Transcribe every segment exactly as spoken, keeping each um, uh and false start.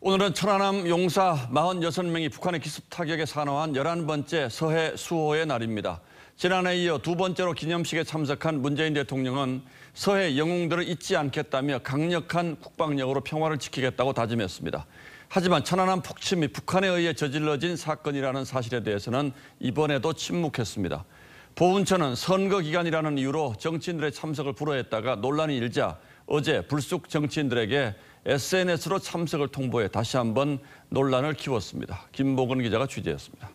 오늘은 천안함 용사 사십육 명이 북한의 기습 타격에 사망한 열한 번째 서해 수호의 날입니다. 지난해에 이어 두 번째로 기념식에 참석한 문재인 대통령은 서해 영웅들을 잊지 않겠다며 강력한 국방력으로 평화를 지키겠다고 다짐했습니다. 하지만 천안함 폭침이 북한에 의해 저질러진 사건이라는 사실에 대해서는 이번에도 침묵했습니다. 보훈처는 선거 기간이라는 이유로 정치인들의 참석을 불허했다가 논란이 일자 어제 불쑥 정치인들에게 에스엔에스로 참석을 통보해 다시 한번 논란을 키웠습니다. 김보근 기자가 취재했습니다.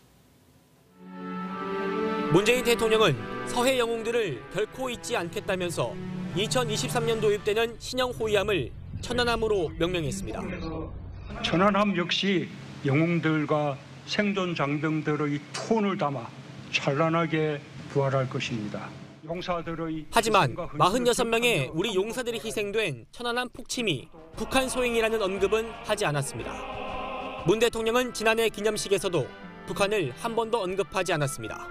문재인 대통령은 서해 영웅들을 결코 잊지 않겠다면서 이천이십삼 년 도입되는 신형 호위함을 천안함으로 명명했습니다. 천안함 역시 영웅들과 생존 장병들의 투혼을 담아 찬란하게 부활할 것입니다. 용사들의 하지만 사십육 명의 우리 용사들이 희생된 천안함 폭침이 북한 소행이라는 언급은 하지 않았습니다. 문 대통령은 지난해 기념식에서도 북한을 한 번도 언급하지 않았습니다.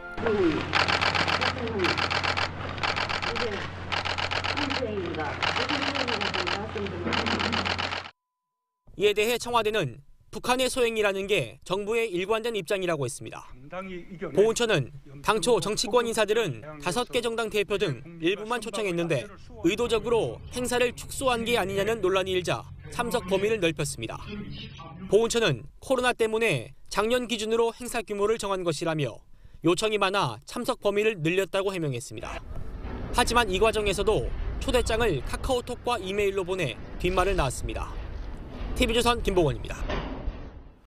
이에 대해 청와대는 북한의 소행이라는 게 정부의 일관된 입장이라고 했습니다. 보훈처는 당초 정치권 인사들은 다섯 개 정당 대표 등 일부만 초청했는데 의도적으로 행사를 축소한 게 아니냐는 논란이 일자 참석 범위를 넓혔습니다. 보훈처는 코로나 때문에 작년 기준으로 행사 규모를 정한 것이라며 요청이 많아 참석 범위를 늘렸다고 해명했습니다. 하지만 이 과정에서도 초대장을 카카오톡과 이메일로 보내 뒷말을 낳았습니다. 티비조선 김보건입니다.